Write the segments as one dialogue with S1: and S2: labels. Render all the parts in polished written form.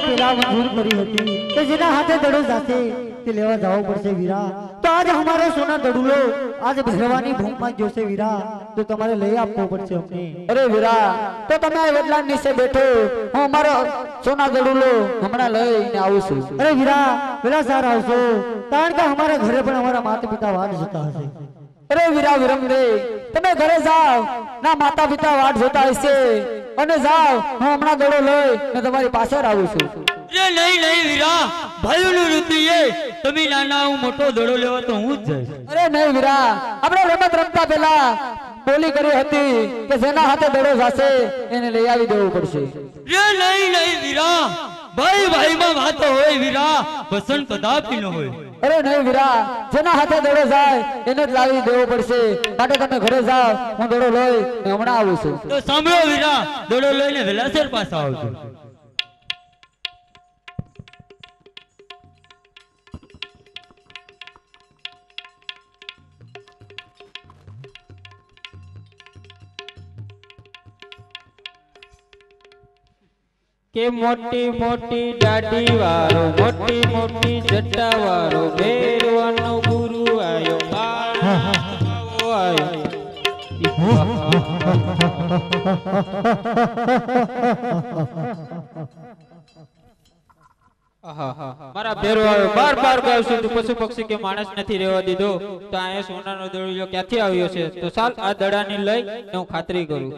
S1: પેલા મંજૂર કરી હતી કે જેના હાથે દડો જાશે તે લેવા જવું પડશે વીરા। તો આજ અમારો સોના દડુલો આજ ભેરવાની ભૂમમાં જોશે વીરા, તો તમારે લઈ આપવો પડશે અમને।
S2: અરે વીરા, તો તમે આ વેટલા નીચે બેઠો, હું અમારો સોના દડુલો હમણાં લઈને આવું છું।
S1: અરે વીરા, પેલા સાર આવશો, કારણ કે અમારા ઘરે પણ અમારા માતા પિતા વાટ જોતા હશે।
S2: અરે વીરા વિરમ રે, તમે ઘરે જાઓ, ના માતા પિતા વાટ જોતા હશે, અને જાઓ, હું હમણાં દડો લઈને તમારી પાસે આવું છું।
S3: એ નહીં નહીં વીરા, ભાઈઓનું ઋતુએ તમે નાના હું મોટો દડો લેવા તો હું જ જઈશ।
S2: અરે નહીં વીરા, આપણે રમત રમતા પહેલા બોલી કરી હતી કે જેના હાથે દડો જાશે એને લઈ આવી દેવું પડશે।
S3: એ નહીં નહીં વીરા, ભાઈ ભાઈમાં વાતો હોય વીરા, વસન કદાપી ન હોય।
S2: અરે નહીં વીરા, જેના હાથે દડો જાય એને જ લાવી દેવો પડશે, માટે તમે ઘરે જાઓ, હું દડો લઈ હમણાં આવું છું।
S3: તો સાંભળો વીરા, દડો લઈને વેલાસર પાછા આવજો।
S4: કે મોટી મોટી દાઢી વાળો, મોટી મોટી જટા વાળો, ભેરવાનો ગુરુ આયો, આયો। મારા ભેરો આવ્યો, બાર બાર ગાવ છું, પશુ પક્ષી કે માણસ નથી રહેવા દીધો, તો અહીંયા સોનાનો દડો ક્યાંથી આવ્યો છે? તો ચાલ આ દડાની લઈ હું ખાતરી કરું।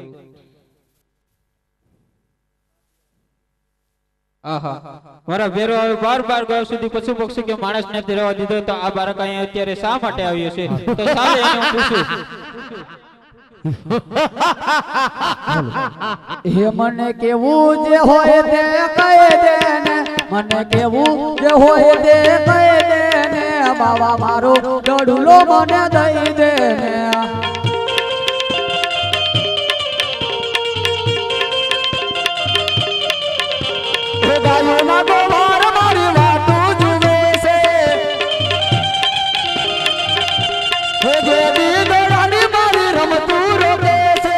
S4: મારા ભેરો આવ્યો, બાર બાર ગાવ સુધી પશુ પક્ષી કે માણસ નથી રહેવા દીધો, તો આ બાળક અહીંયા અત્યારે શા માટે આવ્યો છે? તો ચાલ એને હું પૂછું।
S2: હે મને કેવું જે હોય તે કહી દે ને, મને કેવું જે હોય તે કહી દે ને, બાવા મારો દડુલો મને દઈ દે ને। ગાયોના ગોવાર મારી વાતો જુએ છે, હે દેવી દડાની મારી રમતું રોકે છે,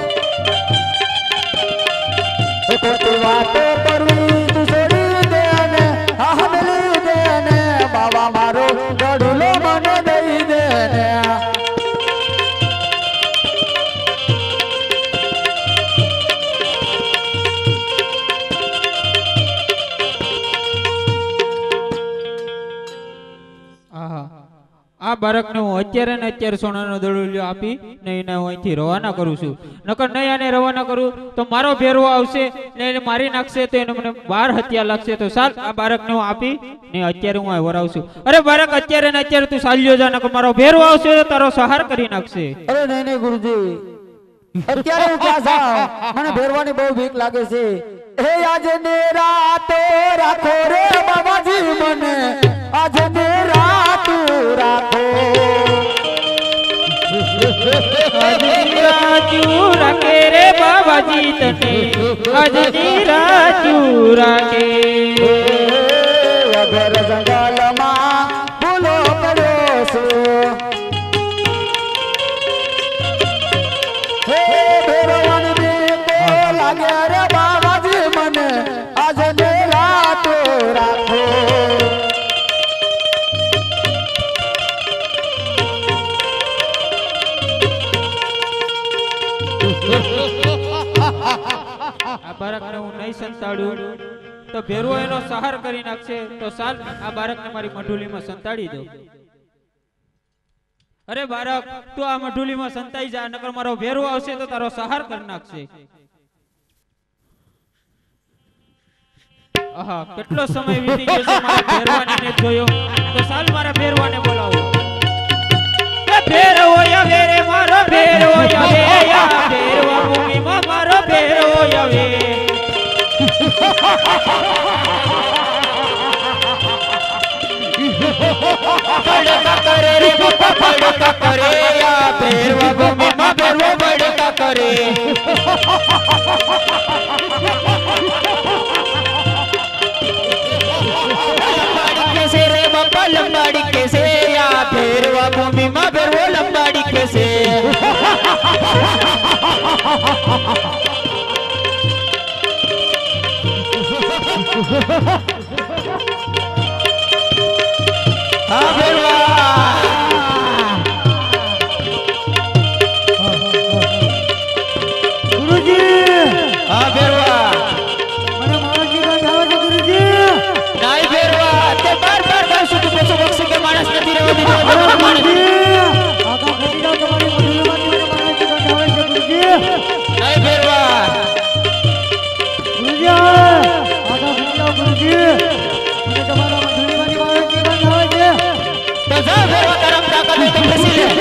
S2: હે ખોટી વાતો કરવી તું છોડી દે ને, હા મેલી દે ને, બાવા મારો દડુલો મને દઈ દે ને।
S4: આ બાળકને હું અત્યારે ને અત્યારે સોનાનો દડો આપી ને એને હું અહીંથી રવાના કરું છું, નકર નહીં આને રવાના કરું તો મારો ભેરવો આવશે ને એને મારી નાખશે, તો એને મને 12 હત્યા લાગશે। તો ચાલ આ બાળકને હું આપી ને અત્યારે હું આ વરાવું છું। અરે બાળક, અત્યારે ને અત્યારે તું ચાલ્યો જા, નકર મારો ભેરવો આવશે તો તારો સહાર કરી નાખશે।
S2: અરે નહીં નહીં ગુરુજી, અત્યારે હું ક્યાં જાઉં? મને ભેરવાની બહુ બીક લાગે છે। હે આજને રાતો રાખો રે બાબાજી, મને આજને રાતો રાખો,
S4: આજની રાજુ રાખે રે બાબાજી તને, આજની રાજુ રાખે।
S2: વગર જંગલમાં ભૂલો પડ્યો છે, હે ભેરવાની બીક લાગે રે બાબાજી, મને આજને રાતો રાખો।
S4: આ બાળકને હું નહીં સંતાડું તો ભેરવો એનો સહાર કરી નાખશે, તો ચાલ આ બાળકને મારી મઢુલીમાં સંતાડી દો। અરે બાળક, તું આ મઢુલીમાં સંતાઈ જા, નકર મારો ભેરવો આવશે તો તારો સહાર કરી નાખશે। આહા, કેટલો સમય વીતી ગયો છે મારા ભેરવાને જોયો, તો ચાલ મારા ભેરવાને બોલાવો। ભેરવો આવે રે મારો ભેરવો આવે, ભેરવા ભૂમિમાં મારો ભેરવો આવે।
S3: બડકા કરે રે બાપા, બડકા કરે, આ ભેરવા ભૂમિમાં ભેરવો બડકા કરે। लंबाड़ी कैसे या भैरवा भूमि में भैरवो लंबाड़ी कैसे હા ભેરવા
S1: ગુરુજી
S3: હા ભેરવા
S1: મને માણસની ગંધ આવે છે ગુરુજી.
S3: નાઈ ભેરવા તે બાર બાર કહું છું તું પછો બક્ષી કે માણસ નથી રહેવા દીધો માણસ
S1: આગા ખસી જાઓ, તમારી મધુરમાંથી મને માણસની ગંધ આવે છે ગુરુજી.
S3: નાઈ ભેરવા
S1: ગુરુજી આગા ખસી જાઓ ગુરુજી. મને તમારા મધુરમાંથી માણસની ગંધ આવે છે.
S3: તો જા ભેરવા તારા તાકાત હોય તો ખસી લે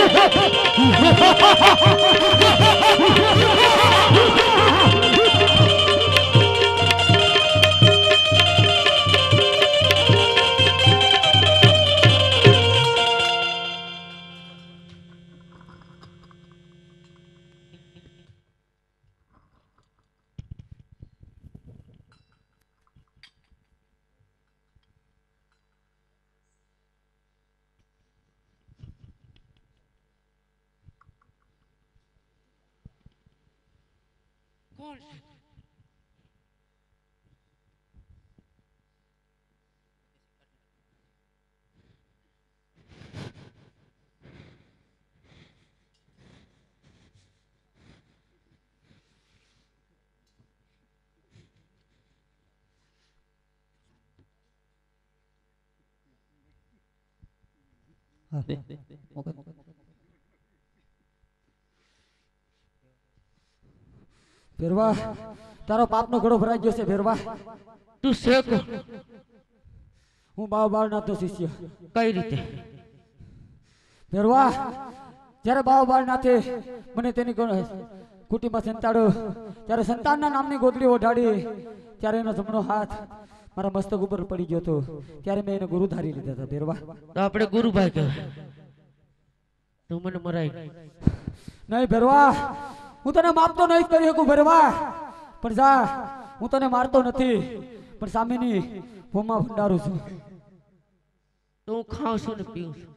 S2: ભેરવા તારો પાપનો ઘડો ભરાઈ ગયો છે ભેરવા.
S3: તું છે કોણ?
S2: હું બાળનાથનો શિષ્ય.
S3: કઈ રીતે?
S2: ભેરવા જ્યારે બાળનાથે મને તેની કુટીમાં સંતાડ્યો ત્યારે સંતાનના નામની ગોદડી ઓઢાડી ત્યારે એનો જમણો હાથ મારા મસ્તક ઉપર પડી ગયો હતો ત્યારે મેં એને ગુરુ ધારી લીધા હતા ભેરવા.
S3: તો આપણે ગુરુભાઈ કહેવાય. તું મને મરાય
S2: નહીં ભેરવા, હું તને માપતો નહીં કરી શકું ભેરવા, પણ જા હું તને મારતો નથી પણ સામેની ભૂમમાં ભંડારું છું.
S3: તો હું ખાઉં છું ને પીઉં છું.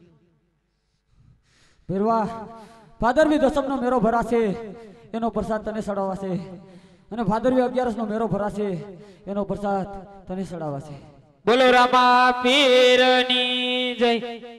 S2: ભેરવા ભાદરવી દસમનો મેરો ભરાશે એનો પ્રસાદ તને ચડાવાશે અને ભાદરવી 11નો મેરો ભરાશે એનો પ્રસાદ તને ચડાવાશે.
S3: બોલો રામા પીરની જય.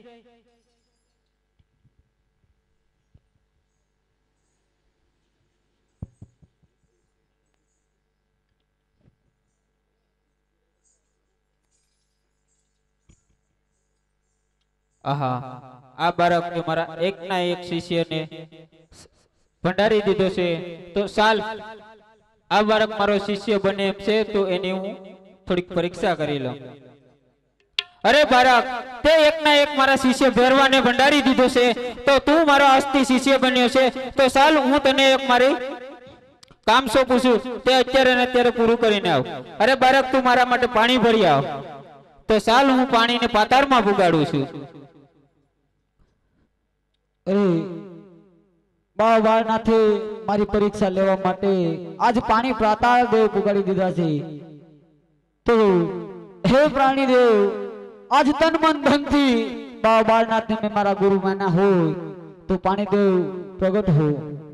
S3: આહા આ બાળક કે મારા એકના એક શિષ્યને ભંડારી દીધો છે તો સાલ આ બાળક મારો શિષ્ય બને એમ છે તો એની હું થોડીક પરીક્ષા કરી લઉં. અરે બાળક તે એકના એક મારા શિષ્ય ભેરવાને ભંડારી દીધો છે તો તું મારો અસ્થિ શિષ્ય બન્યો છે તો સાલ હું તને એક મારી કામ સોંપું છું તે અત્યારે ને અત્યારે પૂરું કરીને આવ. અરે બાળક તું મારા માટે પાણી ભરી આવ તો સાલ હું પાણીને પાતાળમાં પુગાડું છું.
S2: અરે બાળનાથે મારી પરીક્ષા લેવા માટે આજ પાણી પાતાળ દેવ પુગાડી દીધા છે તો હે પ્રાણી દેવ આજ તન મન ધનથી બાળનાથને મેં મારા ગુરુ માન્યા હોય તો પાણી દેવ પ્રગટ હો.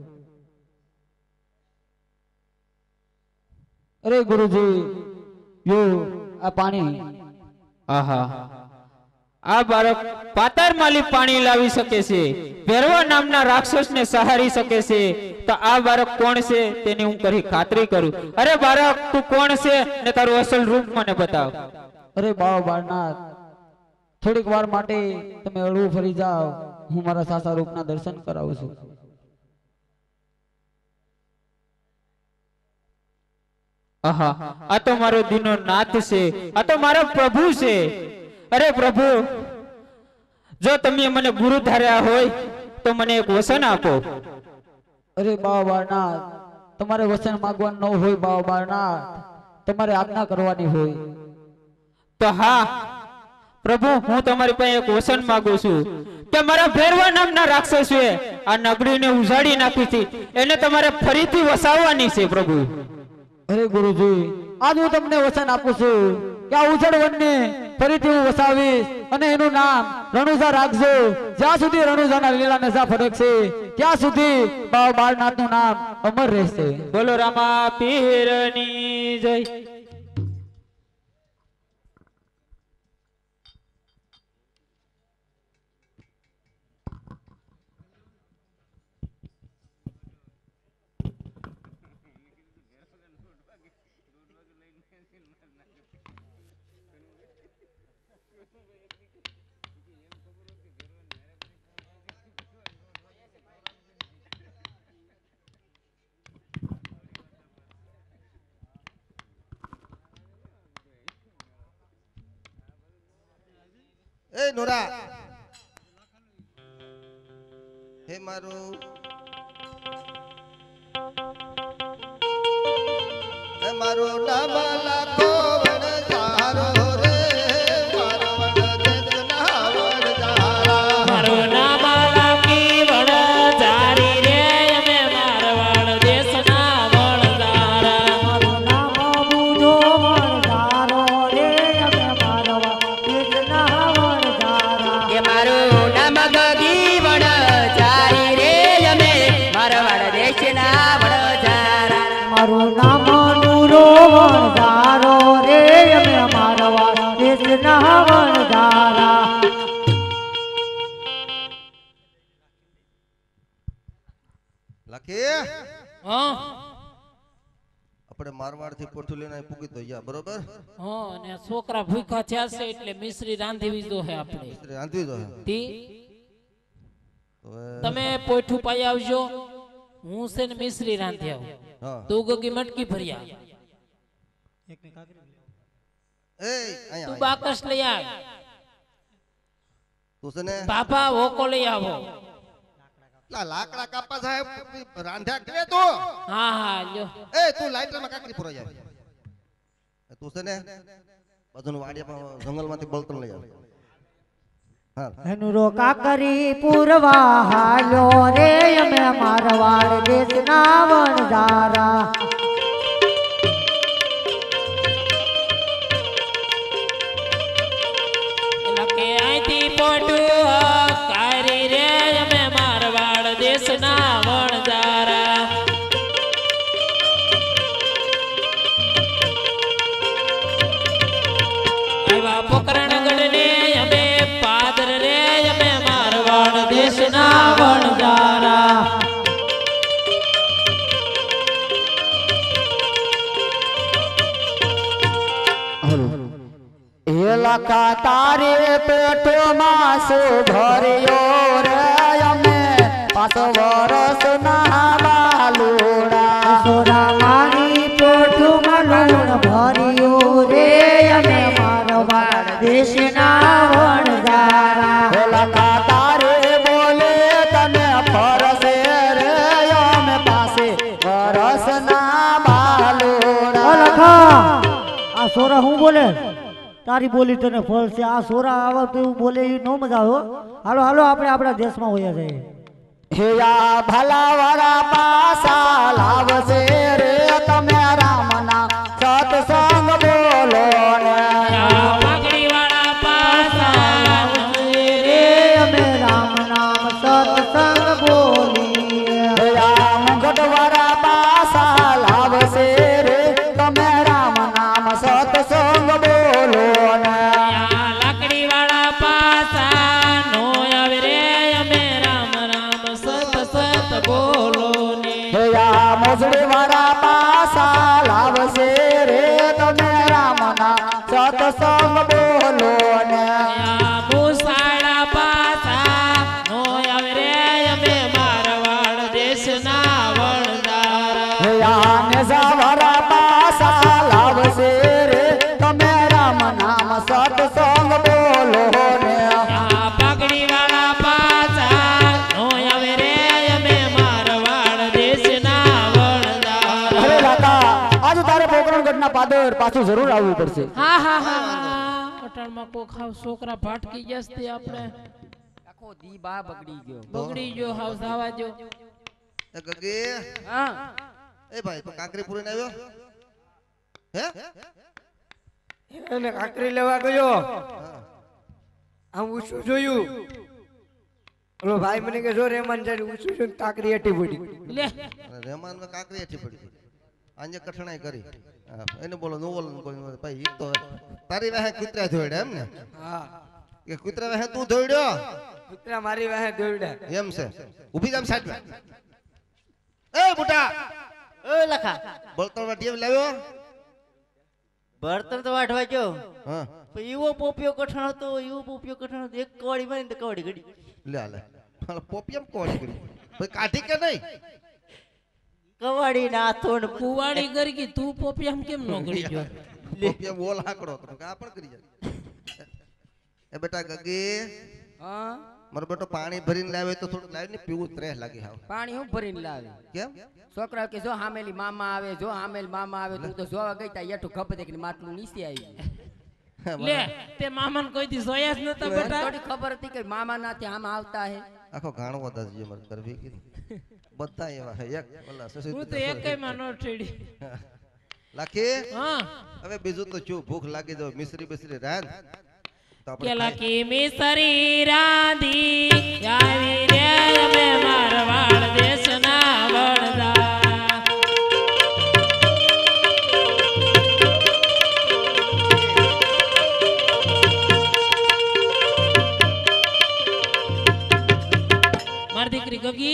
S2: અરે ગુરુજી યો આ પાણી.
S3: આહા આ બાળક પાતાળમાંથી પાણી લાવી શકે છે, ભેરવા નામના રાક્ષસને સહારી શકે છે તો આ બાળક કોણ છે તેની હું કરી ખાતરી કરું. અરે બાળક તું કોણ છે ને તારું અસલ રૂપ મને બતાવ.
S2: અરે બાળનાથ થોડીક વાર માટે તમે હળવું ફરી જાઓ, હું મારા સાસા રૂપના દર્શન કરાવું છું.
S3: આહા આ તો મારો દીનો નાથ છે, આ તો મારો પ્રભુ છે. અરે પ્રભુ જો તમે મને ગુરુ ધાર્યા હોય તો મને એક વચન આપો.
S2: અરે બાળનાથ તમારે વચન માંગવાનું ન હોય બાળનાથ, તમારે આજ્ઞા કરવાની હોય.
S3: તો હા પ્રભુ હું તમારી પાસે એક વચન માંગુ છું કે મારા ભેરવા નામના રાક્ષસે આ નગરીને ઉજાડી નાખી હતી એને તમારે ફરીથી વસાવવાની છે પ્રભુ.
S2: અરે ગુરુજી આજ હું તમને વચન આપું છું કે આ ઉજળ વનને ફરીથી હું વસાવીશ અને એનું નામ રણુજા રાખજો. જ્યાં સુધી રણુજાના લીલા નશા ફરકશે ત્યાં સુધી બાળનાથનું નામ અમર રહેશે.
S3: બોલો રામા પીરની જય.
S5: એ નોરા હે મારું નામ લાખો વણજારો રે મારો વણજના વણજારા
S6: મારું નામ લાખી વણજારી રે અમે મારવાડ દેશના વણજારા
S1: મારું નામ બુધો વણઝારો રે અમે મારવા દેશના વણઝારા
S2: એ મારું નામ ગગી વણજારી રે અમે મારવાડ દેશના વણજારા
S1: મારું નામ નૂરો વણઝારો રે અમે મારવા દેશના વણઝારા
S5: લખી
S6: હા
S5: આપણે મારવાડ થી પોઠું લઈને અહીં પૂગી તો યા બરોબર
S6: હા ને છોકરા ભૂખ્યા થયા છે એટલે મિશ્રી રાંધવી દો હે આપણે
S5: આંધી દો
S6: તી
S5: હવે
S6: તમે પોઠું પાઈ આવજો હું છે ને મિશ્રી રાંધી આવું
S5: હા
S6: તું ગગી મટકી ભર્યા
S5: એ
S6: તું
S5: અહીંયા
S6: બાકસ લઈ આવ
S5: તું છે ને
S6: બાપા હોકો લઈ આવો
S5: લાકડા કાપા સાહેબ રાંધ્યા કરે તું
S6: હા હા લ્યો
S5: એ તું લાઈટરમાં કાકરી પૂરા જાય તું છે ને બધું વાડિયા જંગલમાંથી બળતણ લઈ આવે હા
S1: નૂરો કાકરી પૂરવા હાલ્યો રે અમે મારવાડ દેશના વણઝારા
S6: એટલે કે અહીંથી પોઠું કારી રે અમે મારવાડ દેશના વણજારા આવ્યા પોકરણગઢ ને અમે પાદર રે અમે મારવાડ દેશના વણજારા
S2: એ લખા તારે પેટમાં સુભર્યો રે અમે 5 વર્ષ ના બાલુડા
S1: સોરા મારી પોઠુમાં લૂણ ભર્યું રે અમે મારવાડ દેશના વણઝારા
S2: એ લખા તારે બોલે તને ફરસે રે અમે 5 વર્ષ ના બાલુડા
S1: લખા આ સોરા હું બોલે તારી બોલી તને ફળ છે આ સોરા આવે તો એવું બોલે એ નો મજા આવે હો. હાલો હાલો આપણે આપણા દેશમાં હોયા જઈએ
S2: હેયા ભલા વરા પાસા લાવશે રે તમે રામના સત્સંગ બોલો ને
S6: પાઘડી વાળા પાસા
S1: રે અમે રામ નામ સત્સંગ બોલીએ
S2: હેયા મુગટ વરા પાસા લાવશે રે તમે રામ નામ સત્સંગ બોલો ને
S6: લાકડી વાળા પાસા નો આવે રે અમે રામ રામ સત સત બોલો ને
S2: હેયા મોસડી વરા પાસા લાવશે રે તમે રામના સત્સંગ બોલો ને
S6: મુસાળા પાસા નો આવે રે અમે મારવાડ દેશના વણજારા
S2: હેયા નેઝાવરા પાસા લાવશે રે તમે રામ નામ સત્સંગ બોલો ને
S6: પાઘડી વાળા પાસા નો આવે રે અમે મારવાડ દેશના
S2: અરે
S6: વણજારા
S2: લાકા આજ તારે પોકરણગઢના પાદર પાછું જરૂર આવવું પડશે
S6: હા હા હા અટાણમાં કો ખાવ છોકરા ભાટકી ગયા છે આપણે
S2: આખો દી બા બગડી ગયો
S6: બગડી ગયો હાવ સાવા જો
S5: એ ગગી
S6: હા
S5: એ ભાઈ તું કાકરી પૂરીને આવ્યો હે
S7: એને કાકરી લેવા ગયો આમ ઊંચું જોયું ઓલો ભાઈ મને કે જો રેમાન જાય ઊંચું જોઈને કાકરી હેઠી પડી
S6: લે
S5: રહેમાન માં કાકરી હેઠી પડી આજે કઠણાઈ કરી હા, એને બોલો નો બોલો ભાઈ ઈ તો તારી વાહે કૂતરા ધોડ્યા એમ ને
S7: હા
S5: કે કૂતરા વાહે તું ધોડ્યો
S7: કૂતરા મારી વાહે દોડ્યા
S5: એમ છે ઊભી જામ સાઈડ એ બુટા
S8: ઓ લખા
S5: બળતણ વાટી લાવ્યો
S8: બર્તન તો વાટવા ગયો
S5: હા
S8: પણ એવો પોપિયો કઠણ હતો એક કવાડી મારી તો કવાડી ઘડી
S5: લે લે પોપિયમ કોણ કરી ભાઈ કાઢી કે નહીં
S8: કવાડી ના થોડ
S6: કુવાડી ગરી કે તું પોપિયામ કેમ નો ગળી ગયો
S5: પોપિયમ બોલ આકડો તો કા પણ કરી જાય એ બેટા ગગી
S7: હા
S5: મારો બેટો પાણી ભરીને લાવે તો થોડું લાવી ને પીવું ત્રેહ લાગી હાવ
S7: પાણી હું ભરીને લાવે
S5: કેમ
S7: છોકરા કે જો હામેલી મામા આવે જો હામેલી મામા આવે તું તો જોવા ગઈ તા યઠું ખપ દે કે માટલું નીચે આવી
S6: લે તે મામાને કોઈ દી જોયા જ નતા બેટા
S7: થોડી ખબર હતી કે મામા ના ત્યાં આમ આવતા હે
S5: આખો ગાણો વધારજો મારે કરવી કીધી બધા એવા હે એક ઓલા
S6: હું તો એકય માં નો ઠેડી
S5: લાખી
S6: હા
S5: હવે બીજું તો શું ભૂખ લાગી જાય મિશ્રી બિશ્રી રાંધ તો આપણે
S6: કેલા કે મિસરી રાંધી આવી રે અમે મારવાડ દેશના વડદા મારી દીકરી ગગી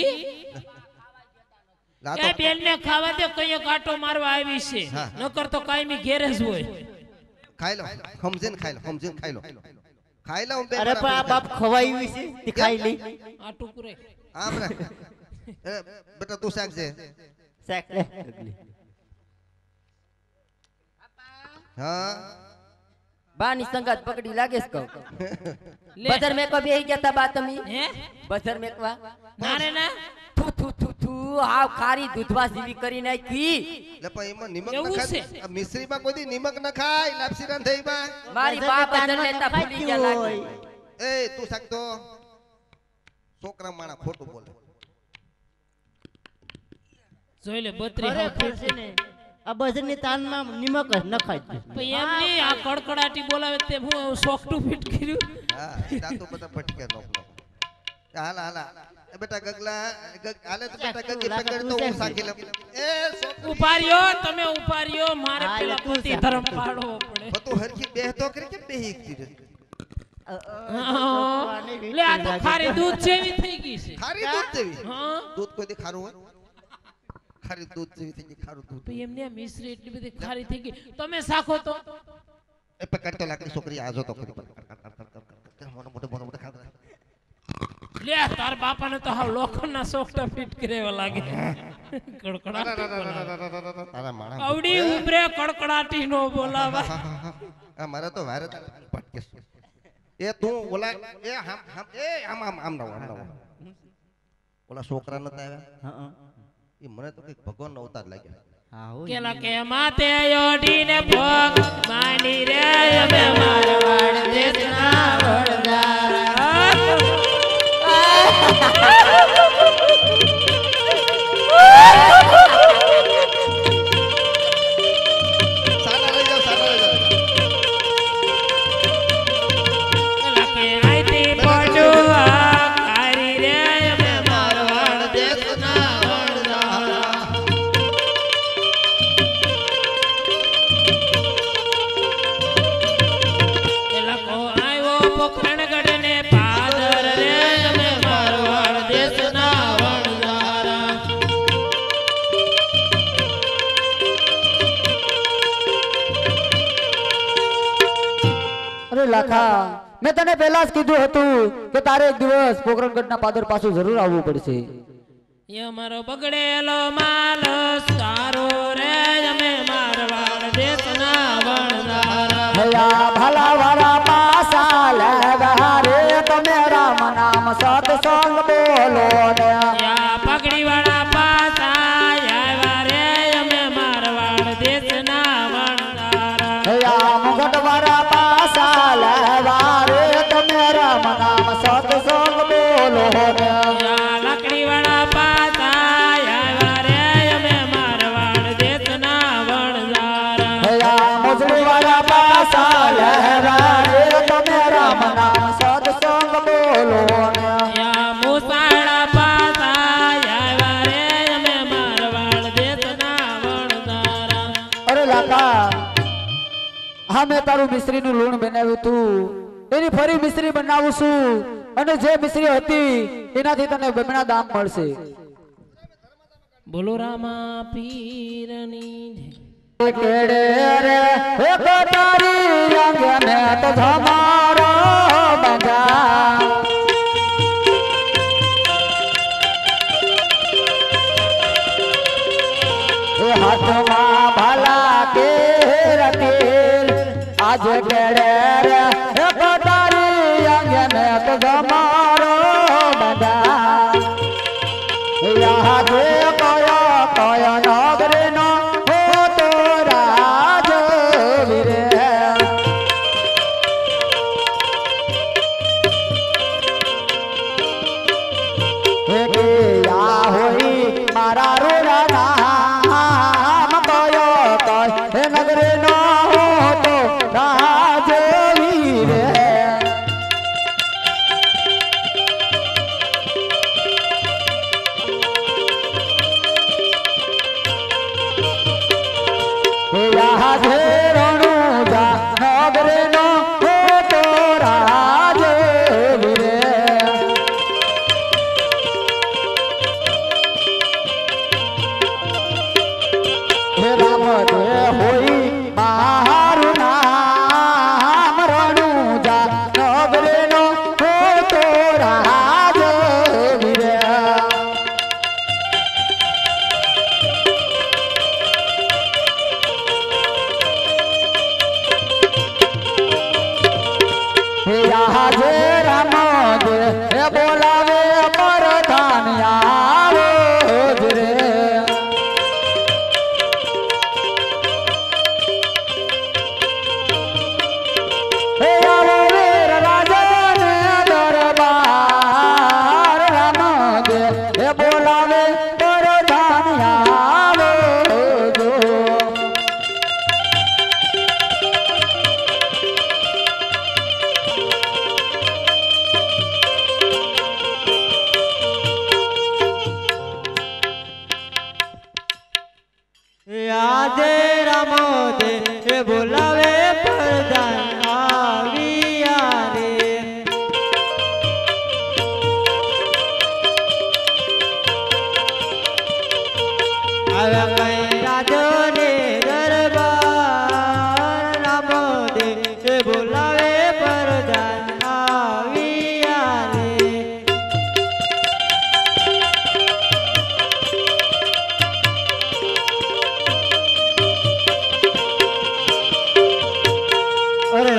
S6: એ બેન ને ખાવા દે કયો કાંટો મારવા આવી છે
S5: હા.
S6: નકર તો કાયમી ઘેરે જ હોય
S5: ખાઈ લો ખમજીને ખાઈ લો ખમજીને ખાઈ લો ખાઈ લો હું બે
S8: અરે પણ આ બાપ ખવાયું છે તે ખાઈ લઈ
S6: આ ટુકરે
S5: આમ રે બેટા તું શાક છે
S8: શાક લે
S5: હા
S7: બાની સંગાત પકડી લાગે છે કહું
S6: લે
S7: બજાર મેં કો બેહી ગયા તા બા તમે
S6: હે
S7: બજાર મેકવા
S6: ના રે ના
S7: થુ થુ થુ થુ હાવ ખારી દૂધવા જેવી કરી નાખી
S5: એટલે પણ એમાં નિમક
S6: એવું
S5: ન
S6: છે?
S5: ખાય આ મિશ્રીમાં કોઈ દી નિમક ન ખાય લાપસી રાંધે એમાં
S7: મારી બા બજાર લેતા ભૂલી ગયા લાગી
S5: એ તું શાક તો છોકરા માણા ખોટું બોલે
S6: જોઈ લે બત્રી
S8: ખરેખર છે ને આ બજરની તાનમાં નિમક જ નખાય છે
S6: પછી એમ નહીં આ કડકડાટી બોલાવે તે હું સોફ્ટું ફિટ કર્યું
S5: હા દાંતો બધા પટકે નો હાલ હાલ એ બેટા ગગલા હાલે તો બેટા ગગી પકડ તો હું સાકી લે એ
S6: ઉપાર્યો તમે ઉપાર્યો મારે
S8: હા,
S6: પેલા
S8: તું
S6: પતિ
S8: શાક
S6: ધર્મ પાડવો પડે
S5: તો હરખી બેહતો કરી કે બેહી રે
S6: હા. લે આ તો ખારી દૂધ જેવી થઈ ગઈ છે
S5: ખારી દૂધ જેવી
S6: હા
S5: દૂધ કોઈ દી ખારું હોય ખારી દૂધ જેવી થઈ ગઈ ખારું દૂધ
S6: પછી એમને મિશ્રી એટલી બધી ખારી થઈ ગઈ તમે શાખો તો
S5: એ પકડ તો લાકડી છોકરી આજો તો કરી મોટો મોટો મોટો મોટો ખાતા
S6: લે તાર બાપાને તો હાવ લોખંડના સોફ્ટા ફિટ કરેવા લાગે કડકડાટી બોલાવે.
S5: તારા માણા
S6: આવડી ઉમરે કડકડાટી નો બોલાવા
S5: આ મારે તો વારે પટકે એ તું ઓલા એ આમ આમ એ આમ આમ આમ ના ઓલા છોકરા નતા આવ્યા એ મને તો કઈક ભગવાનનો અવતાર લાગ્યા
S8: હા હો
S6: કેલા કે માતે યોડીને ભોગ માંડી રે અમે મારવાડ દેશના વડદારા
S5: સાલા લઈ જાઓ સાલા લઈ જાઓ
S6: કેલા કે આઈતી પડુઆ કારી રે અમે મારવાડ દેશના વડદારા કેલા કો આવ્યો પોખરણગઢ ને પાદર રે અમે મારવાડ દેશના વડદારા
S2: અરે લાખા મેં તને પહેલા જ કીધું હતું કે તારે એક દિવસ પોકરણગઢના પાદર પાછું જરૂર આવવું પડશે
S6: એ મારો બગડેલો માલ સારો રે અમે મારવાડ દેશના વણદારા
S2: હયા ભલા વાળા પાસા લેવા રે તમે રામ નામ સત્સંગ બોલો ને
S6: યા પગડી વાળા પાસા આવ્યા રે અમે મારવાડ દેશના વણદારા
S2: હયા મુગટ વાળા પાસા લેવા રે તમે રામ નામ સત્સંગ બોલો ને
S6: યા લકડી વાળા પાસા આવ્યા રે અમે મારવાડ દેશના વણદારા
S2: હયા મુજડી વાળા પાસા લેવા રે તમે રામ નામ સત્સંગ બોલો ને
S6: યા મુસાળા પાસા આવ્યા રે અમે મારવાડ દેશના વણદારા
S2: અરે લાકા હા મેં તારું મિશ્રીનું લૂણ બનાવ્યું તું એની ફરી મિશ્રી બનાવું છું અને જે મિશ્રી હતી એનાથી તને બમણા દામ મળશે
S6: બોલો રામા પીરની જય.
S2: કેડે રે એક તારી અંગે ને તો ધમારો બંગા એ હાથમાં ભલા કે રતીલ આજ કેડે રે એક તારી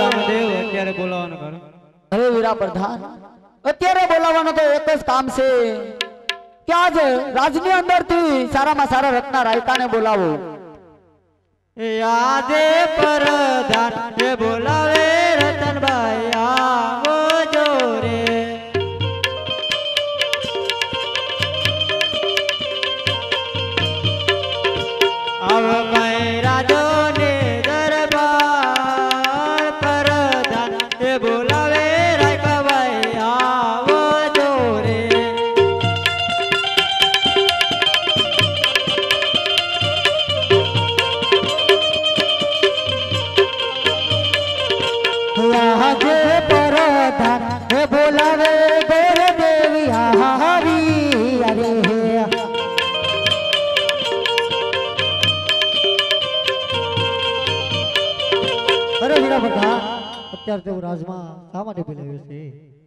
S4: રામદેવ અત્યારે બોલાવાનું કરો.
S2: અરે વીરા પ્રધાન અત્યારે બોલાવવાનો તો એક જ કામ છે કે આજ રાજની અંદરથી સારામાં સારા રત્ના રાયકાને બોલાવો.
S1: યાદે પરધાન એ બોલાવે રતનભાઈ આવો જોરે આવ ભાઈ રાજો ને દરબાર પરધાન એ બોલાવે રાયકાભાઈ આવો જોરે આજે પરધાન હે બોલાવે ગોર દેવી હારી અરે હે અરે વીરા પ્રધાન અત્યારે તો રાજમાં શા માટે બોલાવ્યો છે?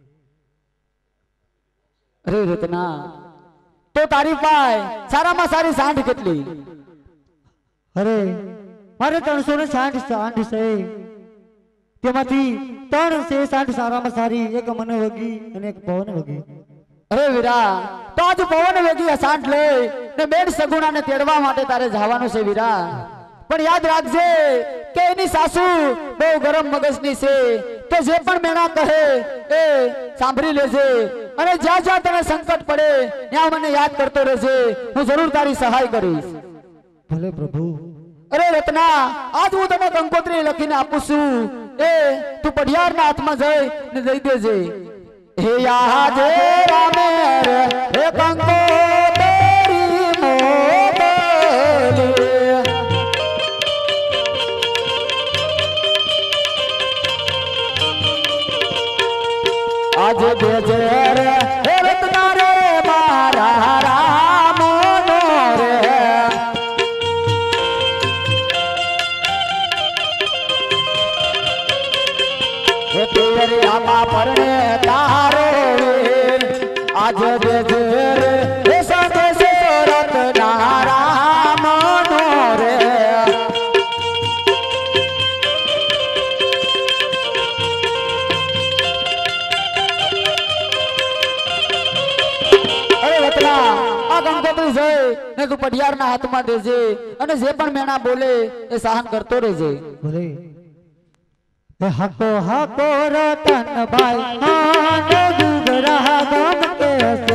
S2: અરે રત્ના તો તારી પાસે સારામાં સારી સાંઢ કેટલી?
S1: અરે મારે 360 સાંઢ છે તેમાંથી 3 છે સાંઢ સારામાં સારી એક મને વગી અને એક પવન વગી.
S2: અરે વીરા તો આજ પવન વેગી સાંઠ લે ને બેડ સગુણાને તેડવા માટે તારે જવાનું છે વીરા. પણ યાદ રાખજે કે એની સાસુ બહુ ગરમ મગજની છે તો જે પણ મેણા કહે એ સાંભળી લેજે અને જ્યાં જ્યાં તને સંકટ પડે ત્યાં મને યાદ કરતો રહેજે. હું જરૂર તારી સહાય કરીશ.
S1: ભલે પ્રભુ.
S2: અરે રત્ના આજ હું તને કંકોત્રી લખીને આપું છું એ તું પઢિયારના હાથમાં જઈ ને દઈ દેજે. હે યાદે રામે રે હે કંકોત્રી મોકલી આજે દેજે રે હે રત્ના રે મારા રામનો રે હે તેરી આમાં પરણે તારો વીર આજે દેજે રે હે સંદેશ રત્ના રામનો રે ને તું પઢિયારના હાથમાં દેજે અને જે પણ મેણા બોલે એ સહન કરતો રહેજે.
S1: ભલે. હે હાકો હાકો રતનભાઈ આનો ગુગરા ગમ કે છે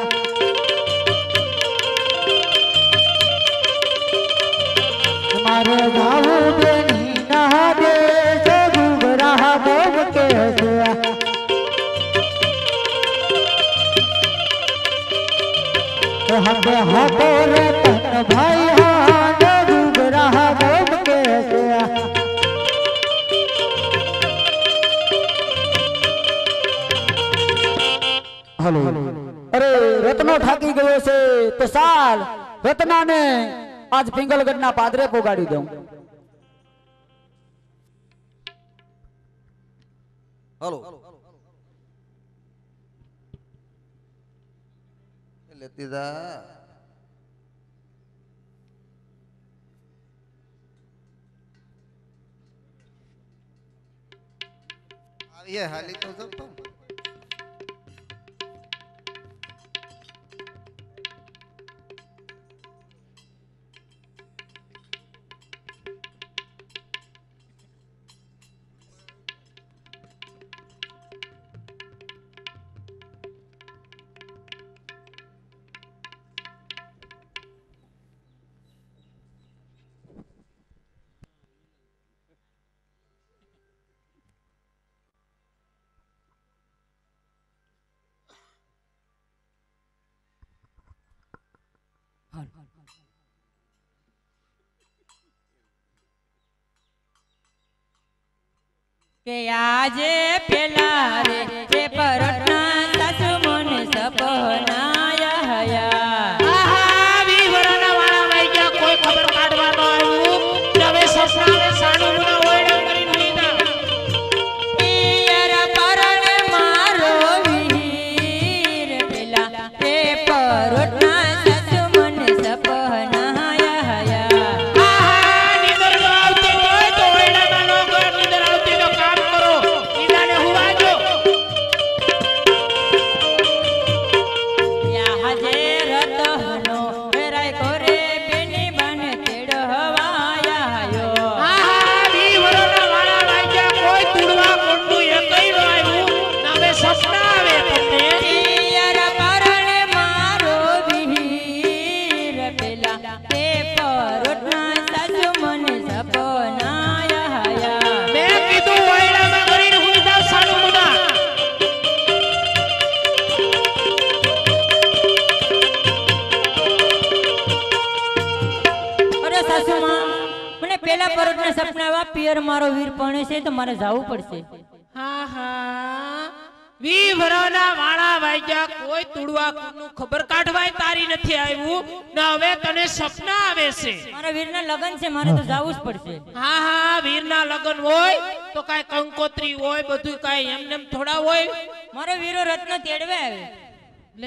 S1: મારે ગાવું બેની ના દે છે ગુગરા ગમ કે છે હબે હબો રતનભાઈ આનો ગુગરા ગમ કે છે
S2: હલો. અરે રત્નો થાકી ગયો છે તો સાલ રત્નાને આજ પિંગલગઢના પાદરે પોગાડી દઉં.
S5: હાલો લેતી જા આવીએ હાલી તો જતો
S6: કે આજે પેલા રે જે પરટના સાસુ મને સપનાય હયા આહા વિવરણ વાળા વઈ ગયા કોઈ ખબર કાઢવાનો આવ્યું હવે સસરાને સાણું ના ઓયડા કરીને લીધા પિયર પરણે મારો વીર પેલા એ પરટના સાસુ મને સપનાય હયા આહા નિદર આવતી હોય તો ઓયડાના નો ઘર નિદર આવતી તો કામ કરો
S9: આવ્યા પિયર મારો વીર પણ છે તો મારે જવું પડશે.
S6: હા હા વી ભરાના વાળા વાગ્યા કોઈ તુડવા કુનું ખબર કાઢવાય તારી નથી આવ્યું ને હવે તને સપના આવે છે.
S9: મારા વીરના લગન છે મારે તો જવું જ પડશે.
S6: હા હા વીરના લગન હોય તો કાઈ કંકોત્રી હોય બધું કાઈ એમનેમ થોડા હોય.
S9: મારો વીરો રત્ન તેડવે આવે.
S6: લે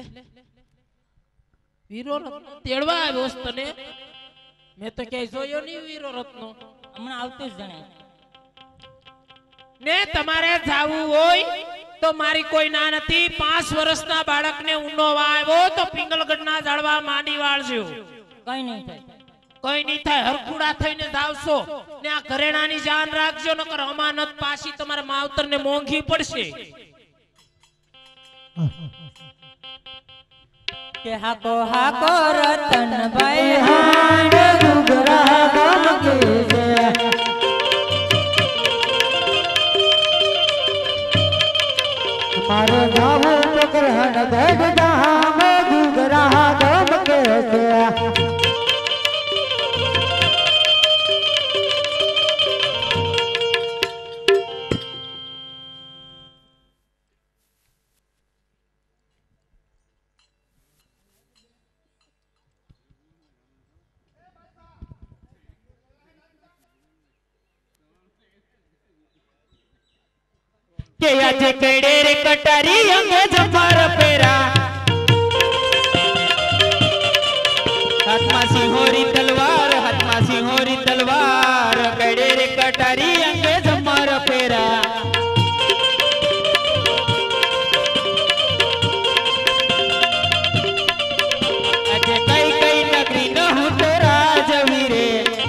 S6: વીરો રત્ન તેડવા આવ્યો છે તને? મેં તો ક્યાંય જોયો નહીં વીરો રત્નો.
S9: હમણાં આવતું જ જણાય.
S6: ને તમારે જાવું હોય તો મારી કોઈ ના નથી. 5 વર્ષના બાળકને ઊનો આવ્યો તો પિંગલગઢના ઝાડવા માંડી વાળજો.
S9: કઈ નહીં થાય.
S6: કઈ નહીં થાય. હરખુડા થઈને જાવશો ને આ ઘરેણાની જાન રાખજો નકર અમાનત પાછી તમારા માવતરને મોંઘી પડશે.
S9: કે હાકો રતનભાઈ હાંડ ગુગરા ગામ કે છે.
S2: મારો જાવું તો ગ્રહણ ગઢ ધામ ગુગરા ગામ કે છે.
S4: કે આજે કેડે રે કટારી અંગે જમાર પેરા હાથમાં સિંહોરી તલવાર કેડે રે કટારી અંગે જમાર પેરા આજે કઈ કઈ નગરી ન હું તો રાજવી રે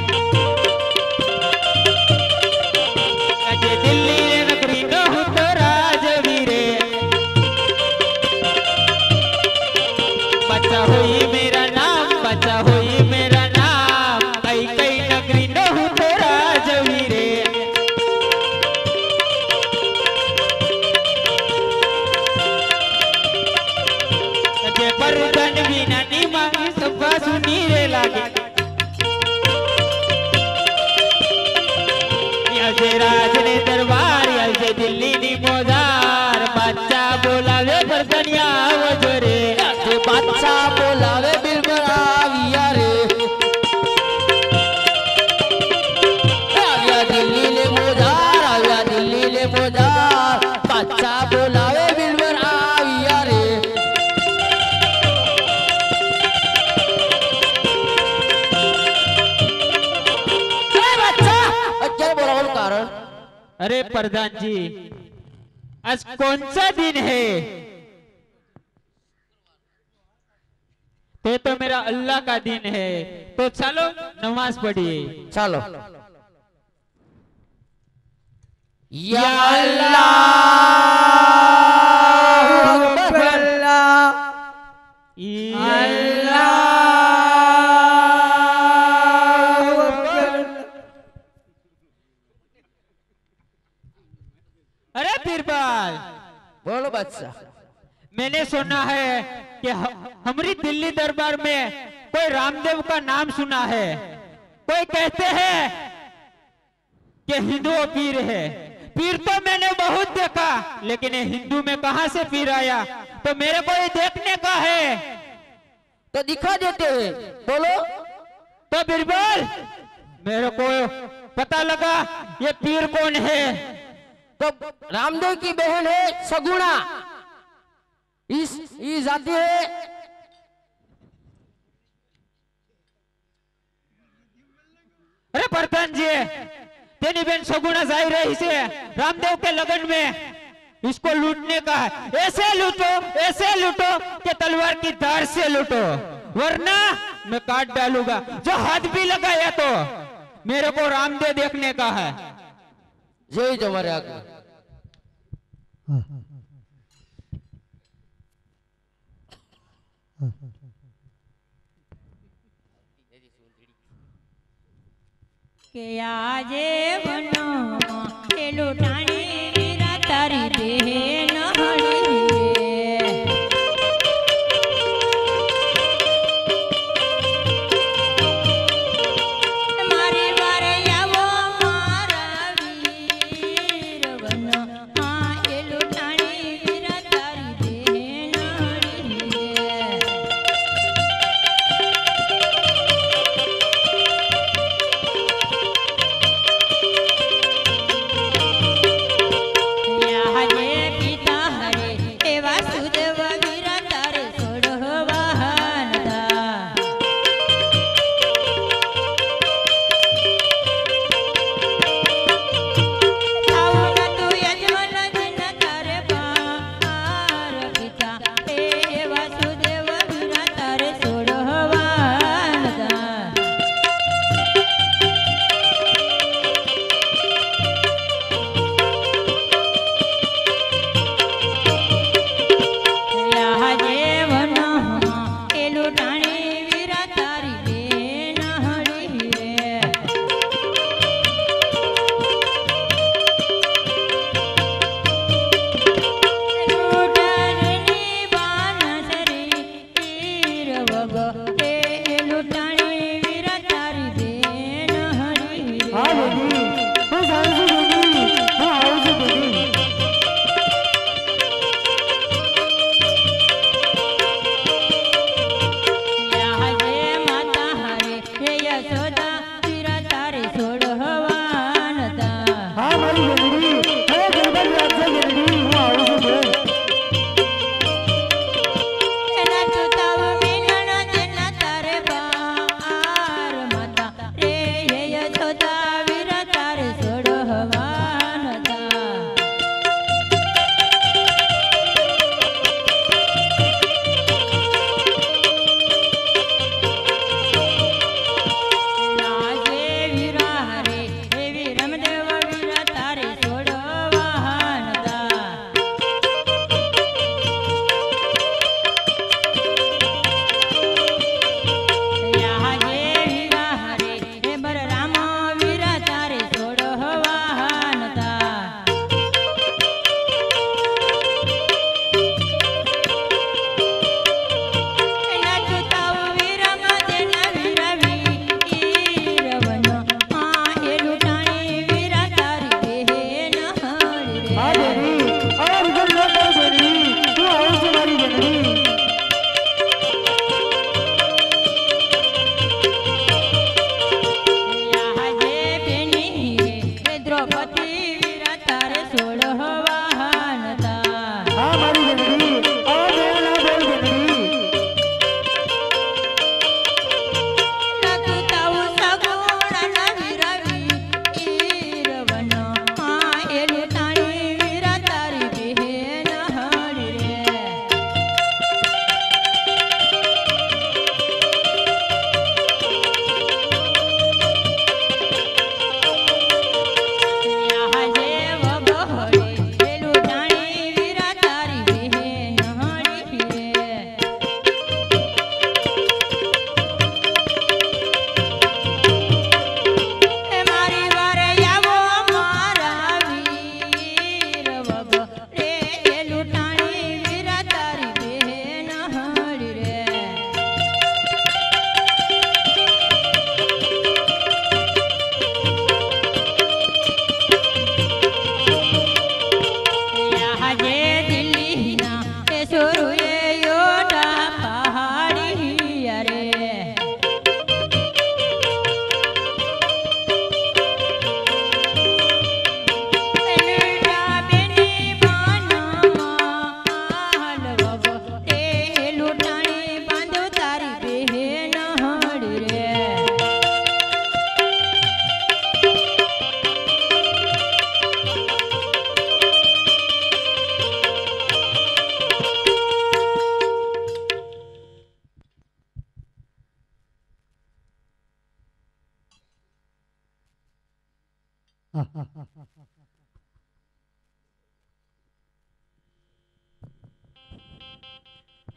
S4: આજે દિલ્હી રે નગરી ન હું તો રાજવી રે बचा हुई मेरा नाम कई कई नगरी न हूँ तो राजवी रे अजय परदन बिना नी मांगी सभा सुनी रे लागे अजय राज ने दरबार अजय दिल्ली नी मोजार बादशाह बोलावे परदनिया आवजो रे
S2: बादशाह बोलावे बिलबर आविया रे आविया दिल्ली ले मोजार बादशाह बोलावे बिलबर आविया रे बादशाह क्या बोलावल कारण?
S4: अरे प्रधान जी आज कौन सा दिन है? तो मेरा अल्लाह का दिन है तो चलो नमाज पढ़िए.
S2: चलो या अल्लाह
S4: अरे बीरबल
S2: बोलो बादशाह.
S4: मैंने सुना है कि हमारी दिल्ली दरबार में कोई रामदेव का नाम सुना है. कोई कहते हैं कि हिंदू पीर है. पीर तो मैंने बहुत देखा लेकिन ये हिंदू में कहां से पीर आया? तो मेरे को ये देखने का है
S2: तो दिखा देते हैं. बोलो
S4: तो बीरबल मेरे को पता लगा ये पीर कौन है.
S2: तो रामदेव की बहन है सगुणा. इस जाती है
S4: अरे प्रधान जी तेरी बहन सगुणा जा रही से रामदेव के लगन में इसको लूटने का है. ऐसे लूटो कि तलवार की धार से लूटो वरना मैं काट डालूंगा. जो हाथ भी लगाया तो मेरे को रामदेव देखने का है.
S2: जय तुम्हारे आगे.
S9: કે આજે બનો એ લૂંટાણી વીરા તારી બહેન હળી મારી વારે આવો મારા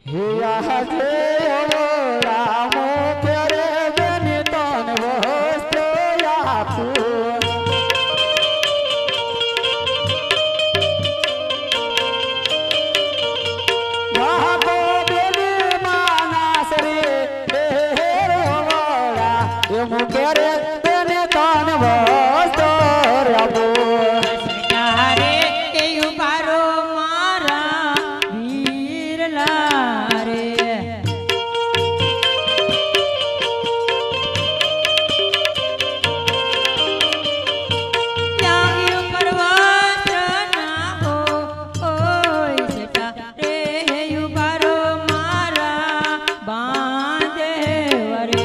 S2: હે આજે રામો ક્યારે બેની તન વસ્ત્ર આપું વાહો બેની માનસ રે હે રોવડા એમ ક્યારે બેની તન વસ્ત્ર આપું
S9: તારે એ ઉભારો મારા વીરલા રે ત્યાગી ઉપર વસ્ત્ર ના હોય સેટા રે એ ઉભારો મારા બાંધે વરે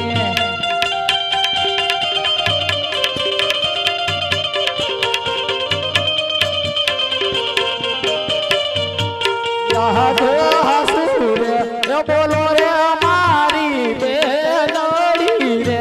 S2: આજે હસુર એ બોલો રે મારી બેનડી રે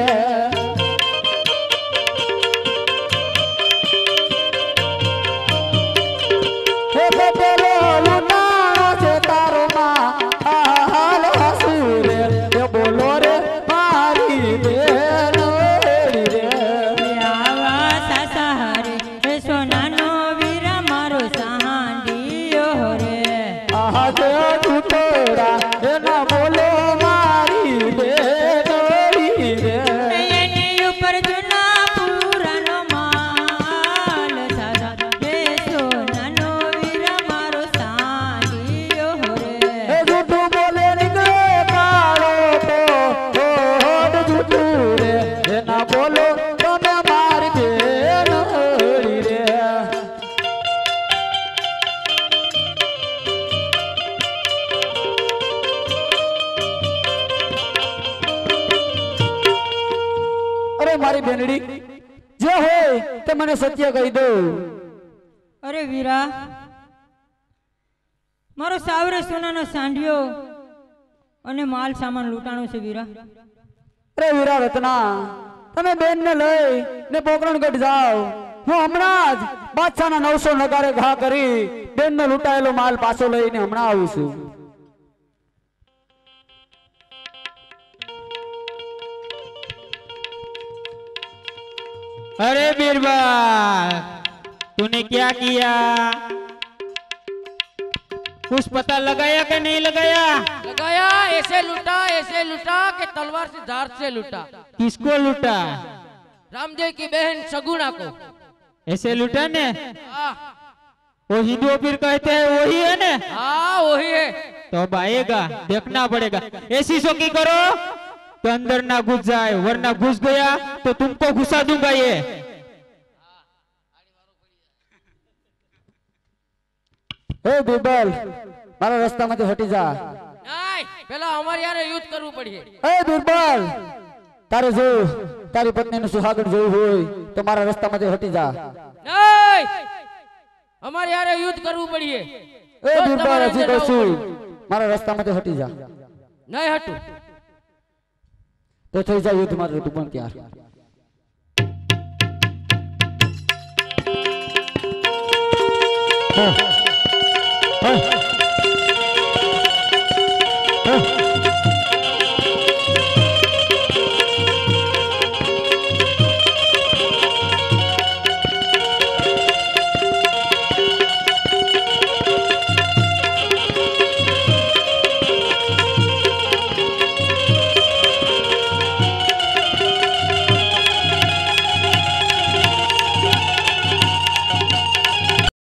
S2: હે બોલો લુનાણો છે તારો માં હાલ હસુર એ બોલો રે મારી બેનડી રે
S9: આવા સાસહારે હે સોનાનો વીર મારો સાંડિયો રે
S2: આજે ટુકડા એના બોલો મારી બેનડી રે
S9: એની ઉપર જૂના પુરાનો માલ સાસા હે સોનાનો વીર મારો સાંડિયો રે
S2: એ જૂઠું બોલે નીકળે કાળો તો હોડ જૂઠું રે એના બોલો તમે મારી બેનડી રે અરે મારી બેનડી જે હોય તે મને સત્ય કહી દો
S9: અરે વીરા મારો સાવરે સોનાનો સાંડિયો અને માલ સામાન લૂંટાણો છે વીરા
S2: અરે વીરા રત્ના તમે બેન ને લઈ ને પોકરણગઢ જાઓ હું હમણાં જ બાદશાહના 900 નગારે ઘા કરી બેન ને લૂંટાયેલો માલ પાછો લઈને હમણાં આવું છું
S4: अरे बीरबल तूने क्या किया कुछ पता लगाया कि नहीं लगाया
S6: लगाया ऐसे लूटा कि तलवार से धार से लूटा
S4: किसको लूटा
S6: रामदेव की बहन सगुणा को
S4: ऐसे लूटा ने
S6: हाँ
S4: वो हिंदुओं फिर कहते हैं वही है ने
S6: हाँ वही है
S4: तो अब आएगा देखना पड़ेगा ऐसी शोकी करो तो अंदर ना घुस जाए वरना घुस गया तो तुमको घुसा दूंगा ये
S2: હે બીરબલ મારા રસ્તામાંથી હટી જા
S6: नहीं पहला हमारे यार युद्ध करવું પડશે
S2: હે બીરબલ તારે જો તારી પત્નીનું સુહાગણ જોવું હોય તો મારા રસ્તામાંથી હટી જા
S6: नहीं हमारे यार युद्ध करવું પડશે
S2: એ બીરબલ હજી કહું છું મારા રસ્તામાંથી હટી જા
S6: नहीं हटू
S2: તો થઈ જાય યુદ્ધ મારું તું પણ ત્યાર હા હા